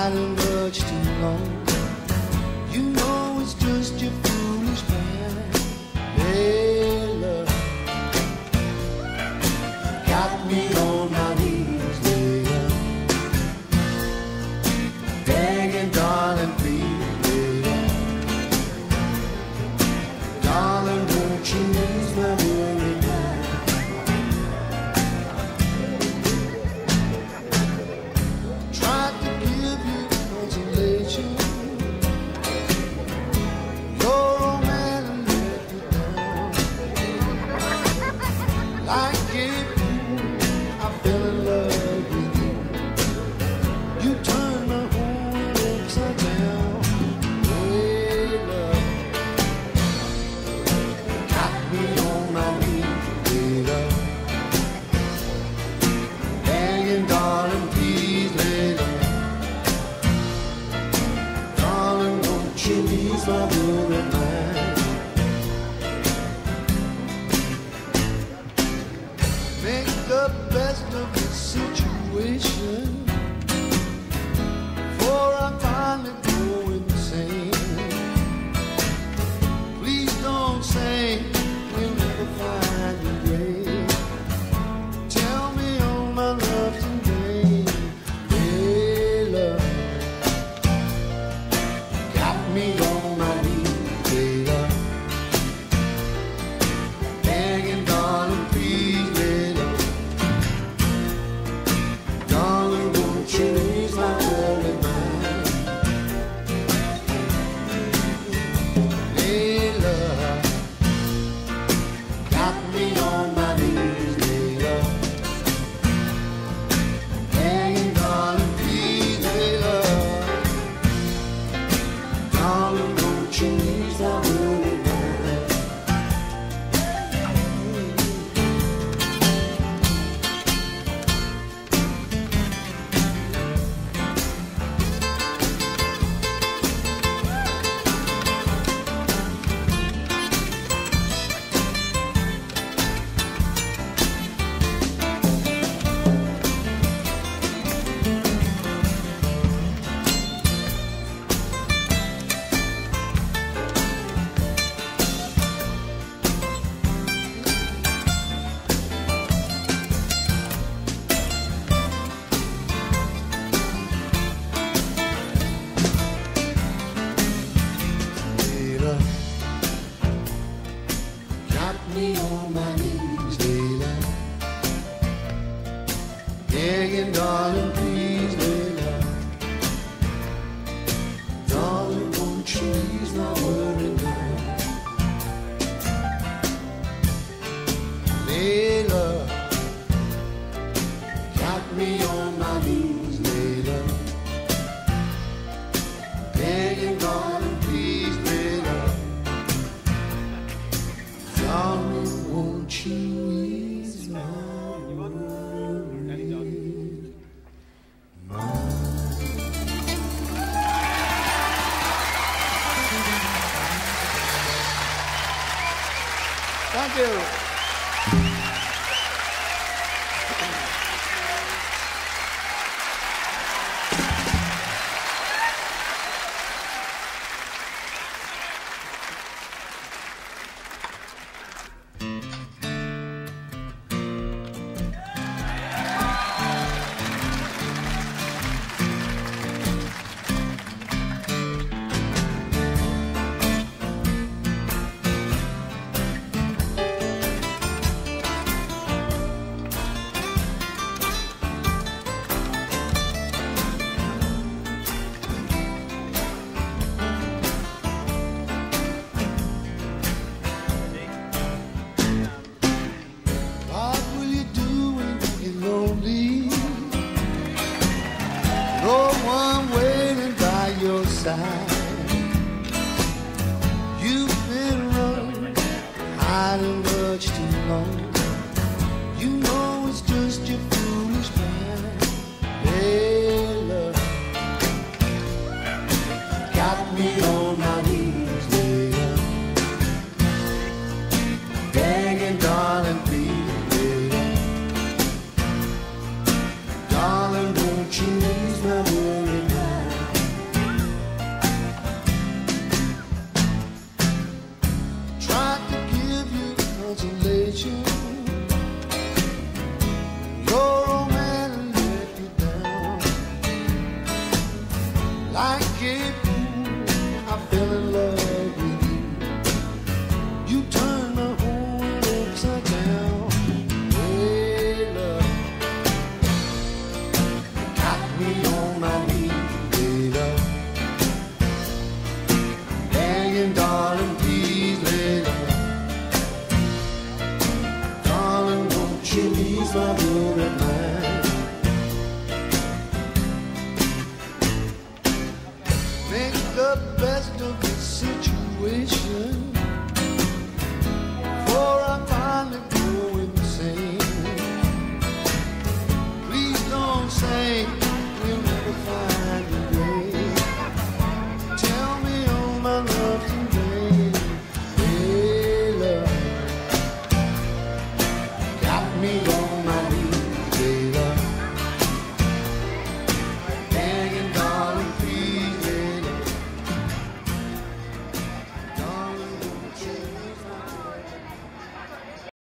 hiding much too long. You know it's just your foolish plan. Hey, love, got me on my knees, later, begging, darling, please, later, darling, won't you ease my weary mind? Tried to give you consolation. Your old man let you down. Like a fool, I fell in love with you. You turned my whole world upside down. Hey, love, got me on my knees, hey, love, begging, darling, please, lay love, darling, won't you ease my worried mind? Make the best of the situation, for I finally go insane. Please don't say you'll never find your grave. Tell me all my love's in vain. Hey, love, got me on my knees, hey, love, begging, darling, please, hey, love, darling, won't you ease my worried mind? Hey, love, got me on my knees, hey, love, begging, darling, please, hey, love, darling, won't you ease my worried mind? Layla, got me on my knees, Layla, begging, darling, please, Layla, darling, won't you ease my worried mind? Layla, got me on my knees, Layla, begging, darling, please, Layla, darling, won't you ease my worried mind? Thank you. What will you do when you get lonely? No one waiting by your side. You've been running, hiding much too long. You know it's just your foolish plan. Hey, love, got me on my knees, later, begging, darling, please, later, darling, won't you ease my worried mind? like a fool. I fell in